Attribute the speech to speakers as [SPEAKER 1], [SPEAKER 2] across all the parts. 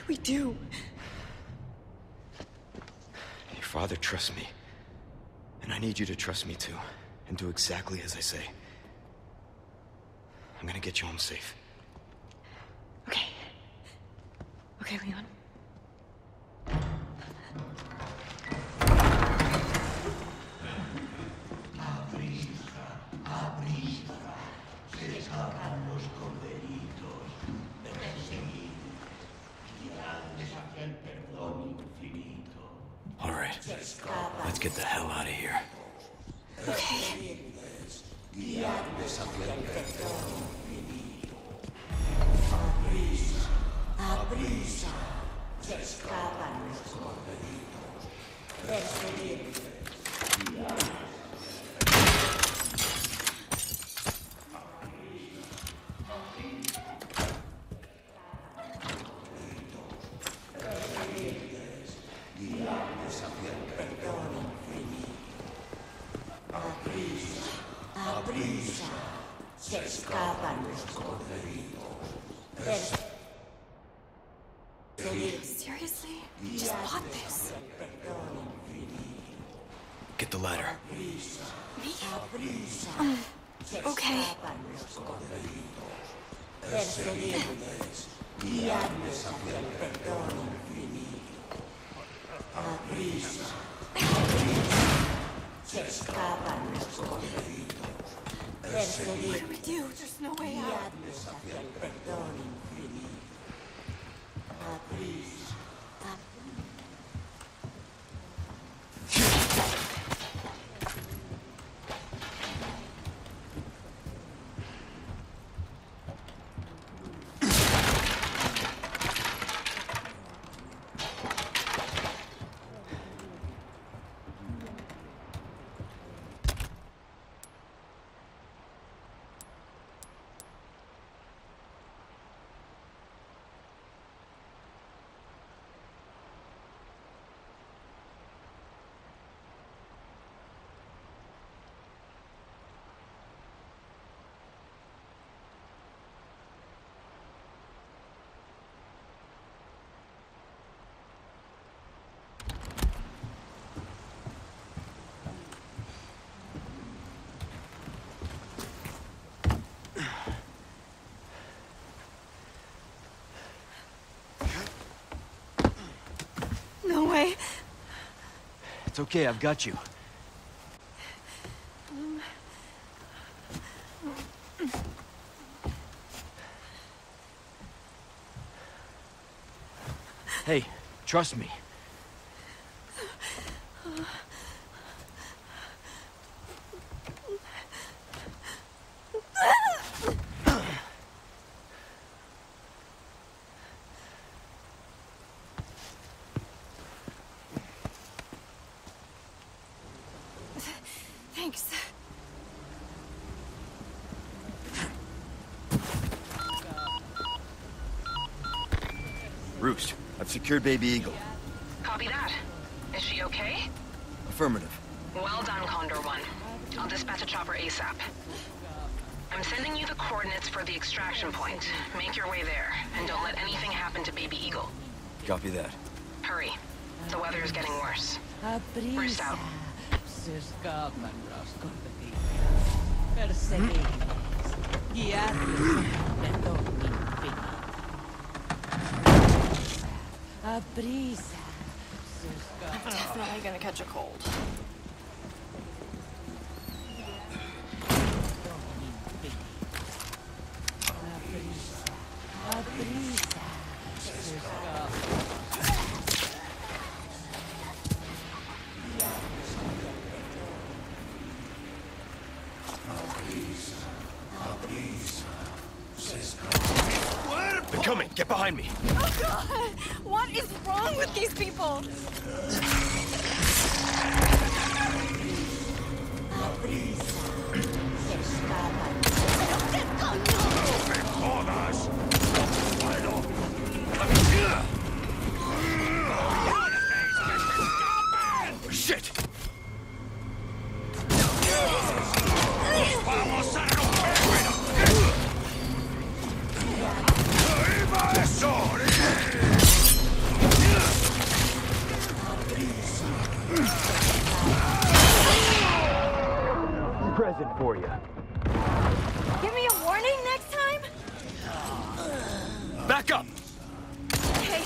[SPEAKER 1] we do?
[SPEAKER 2] Your father trusts me. And I need you to trust me too. And do exactly as I say. I'm gonna get you home safe.
[SPEAKER 1] Okay. Okay, Leon.
[SPEAKER 2] All right. Let's get the hell out of here.
[SPEAKER 1] Okay.
[SPEAKER 3] Aprisa, se escapan los corderitos. Perseguid. Guiarles hacia el perdón infinito. Aprisa, se escapan los corderitos.
[SPEAKER 1] Seriously? Just bought this.
[SPEAKER 2] Get the ladder.
[SPEAKER 1] Me? Okay.
[SPEAKER 3] Perseguidles, guiadles hacia el perdón infinito. Aprisa, se escapan los corderitos.
[SPEAKER 1] What do we do? There's no way out.
[SPEAKER 3] Guiadles hacia el perdón infinito. Aprisa.
[SPEAKER 1] No way.
[SPEAKER 2] It's okay, I've got you. Hey, trust me.
[SPEAKER 1] Thanks.
[SPEAKER 2] Roost, I've secured Baby Eagle.
[SPEAKER 4] Copy that. Is she okay?
[SPEAKER 2] Affirmative.
[SPEAKER 4] Well done, Condor One. I'll dispatch a chopper ASAP. I'm sending you the coordinates for the extraction point. Make your way there, and don't let anything happen to Baby Eagle.
[SPEAKER 2] Copy that.
[SPEAKER 4] Hurry. The weather is getting worse. Roost out.
[SPEAKER 5] Se escapan los corderitos. Perseguidles, guiadles hacia el perdón infinito. Aprisa, se escapan.
[SPEAKER 1] I'm definitely gonna catch a cold.
[SPEAKER 5] Aprisa, se escapan.
[SPEAKER 2] They're coming! Get behind me!
[SPEAKER 1] Oh God! What is wrong with these people?
[SPEAKER 2] Shit! for you.
[SPEAKER 1] Give me a warning next time?
[SPEAKER 2] Back up!
[SPEAKER 1] Okay.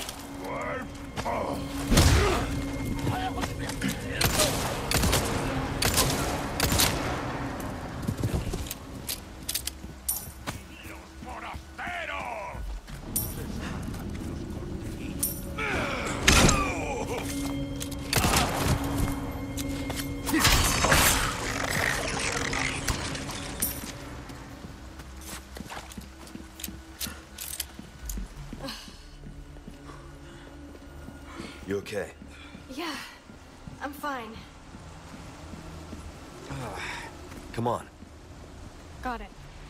[SPEAKER 2] You okay?
[SPEAKER 1] Yeah, I'm fine.
[SPEAKER 2] Come on.
[SPEAKER 1] Got it.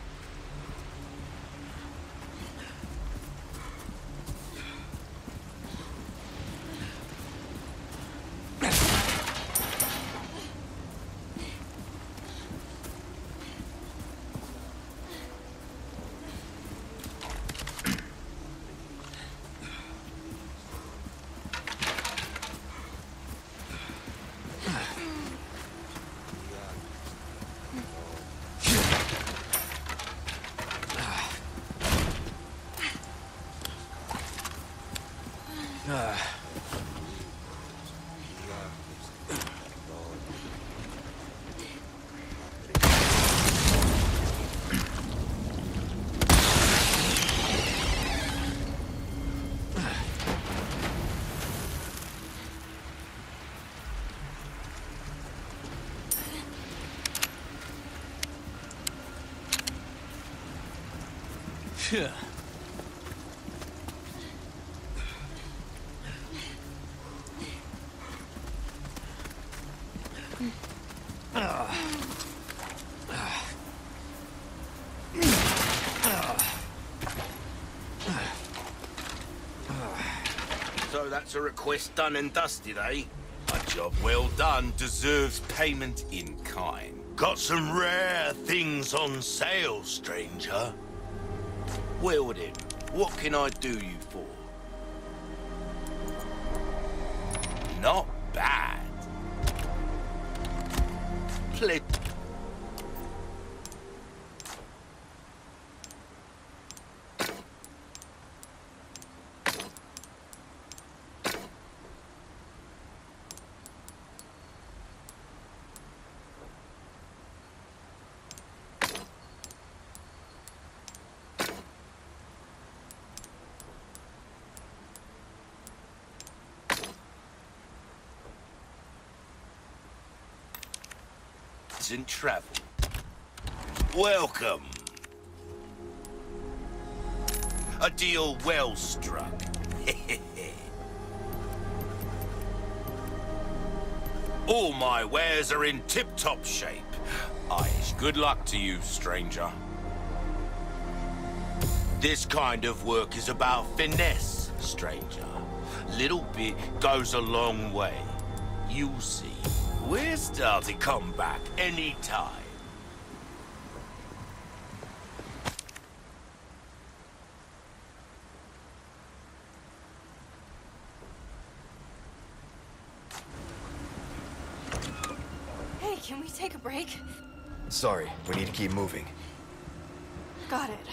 [SPEAKER 2] Yeah.
[SPEAKER 6] So that's a request done and dusted, eh? A job well done deserves payment in kind. Got some rare things on sale, stranger. Well then, what can I do you for? Not bad. And travel. Welcome. A deal well struck. All my wares are in tip-top shape. Good luck to you, stranger. This kind of work is about finesse, stranger. Little bit goes a long way. You'll see. We're starting to come back anytime.
[SPEAKER 1] Hey, can we take a break?
[SPEAKER 2] Sorry, we need to keep moving.
[SPEAKER 1] Got it.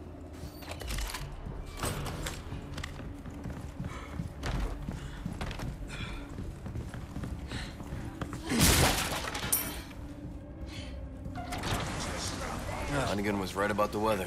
[SPEAKER 2] Hunnigan was right about the weather.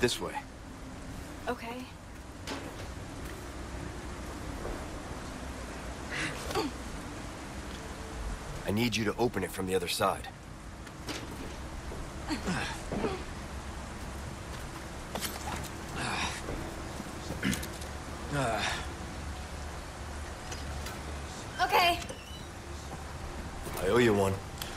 [SPEAKER 7] This way.
[SPEAKER 1] Okay.
[SPEAKER 7] I need you to open it from the other side.
[SPEAKER 1] Okay.
[SPEAKER 7] I owe you one.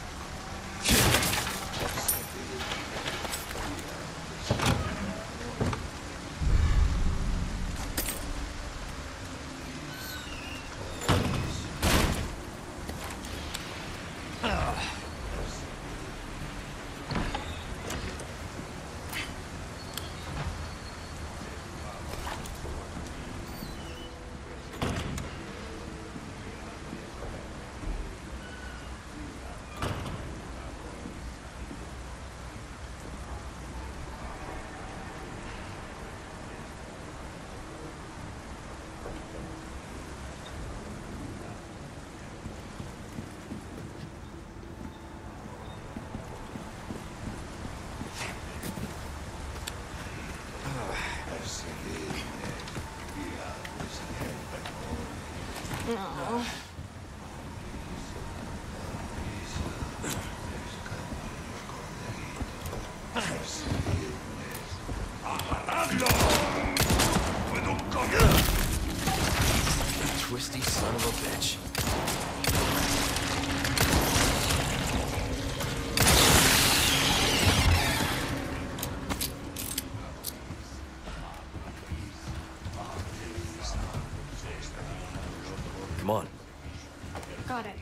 [SPEAKER 1] No.
[SPEAKER 7] Twisty son of a bitch. Come on.
[SPEAKER 1] Got it.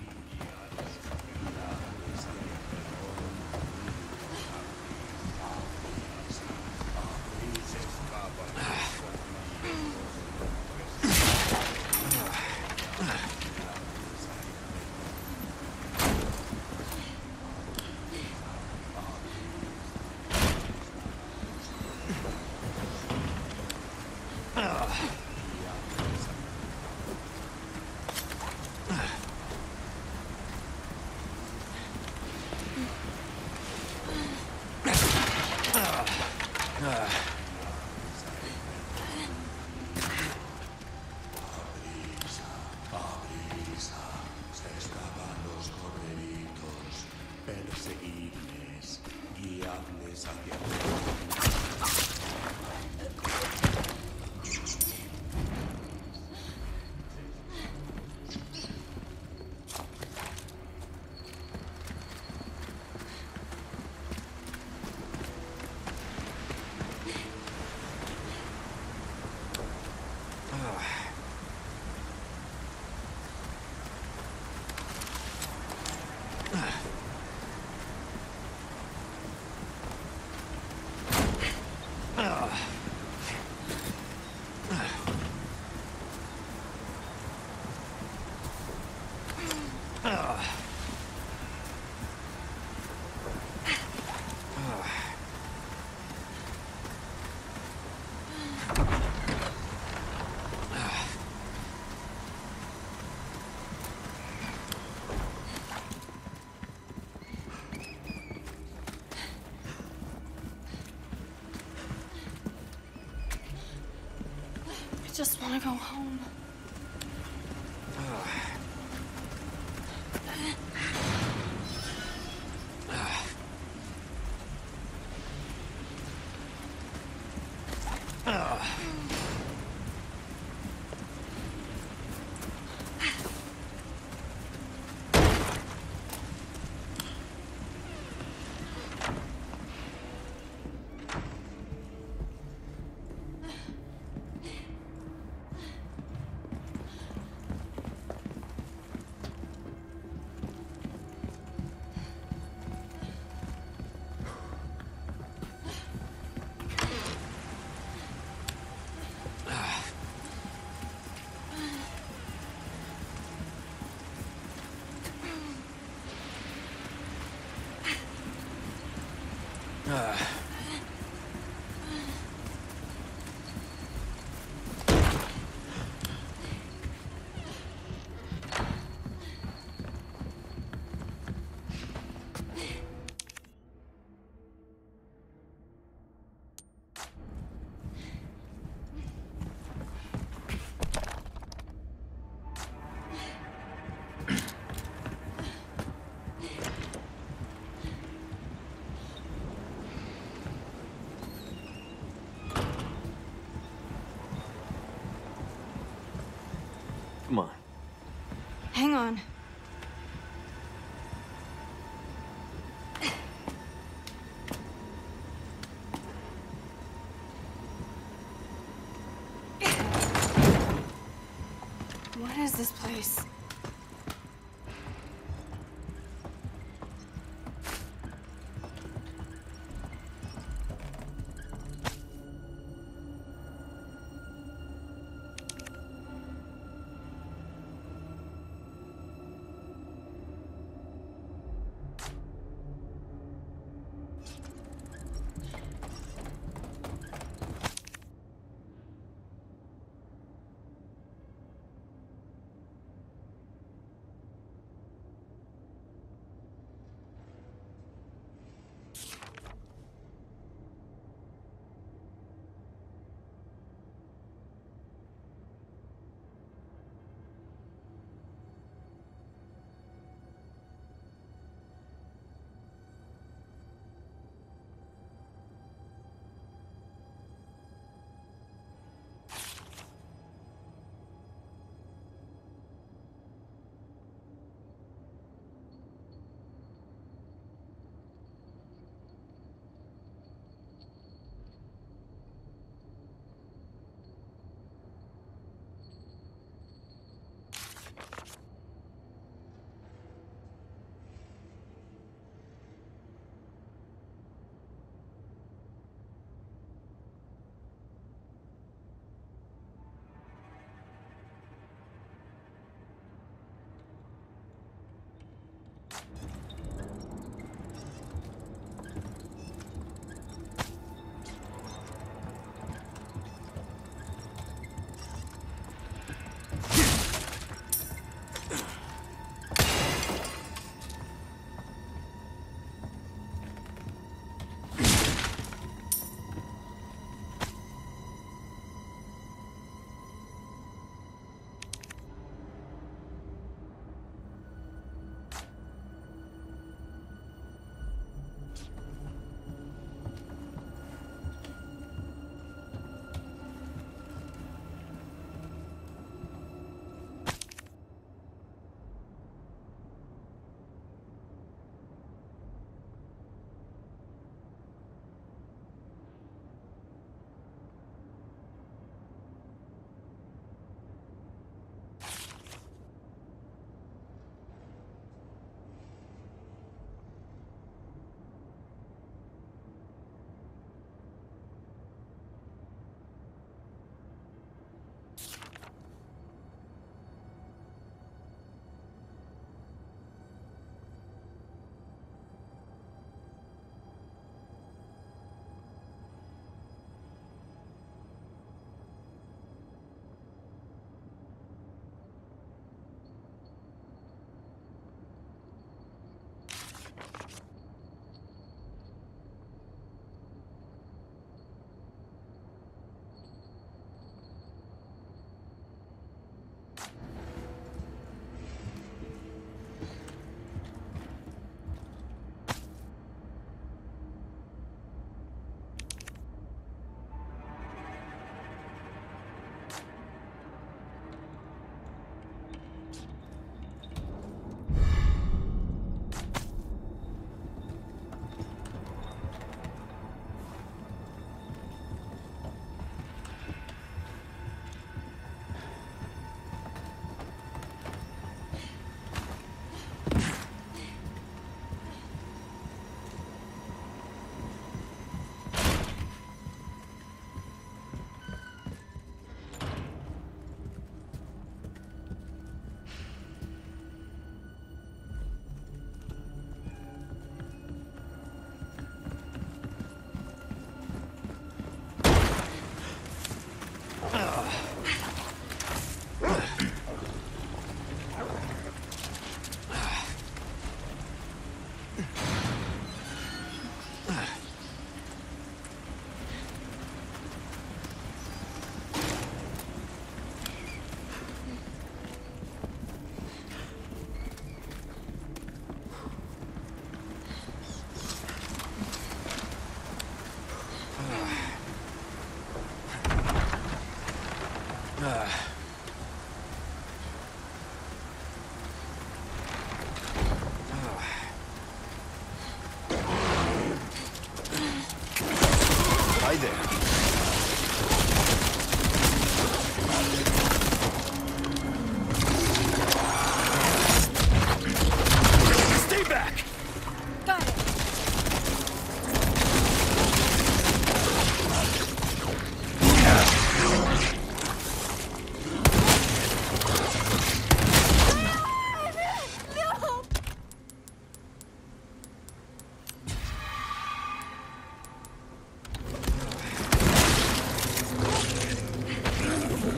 [SPEAKER 8] Perseguidles, guiadles hacia
[SPEAKER 1] I just want to go home.
[SPEAKER 7] Come on.
[SPEAKER 1] Hang on. What is this place?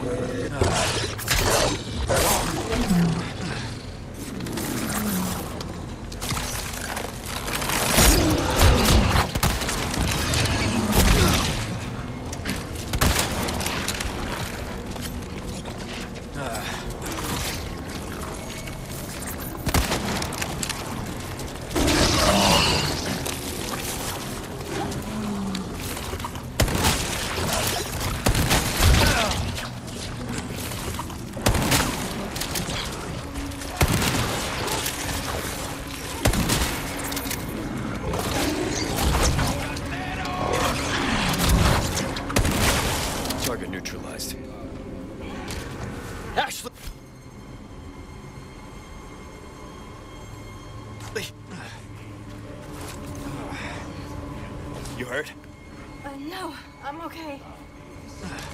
[SPEAKER 7] Target neutralized.
[SPEAKER 2] Ashley!
[SPEAKER 7] You hurt?
[SPEAKER 1] No, I'm okay.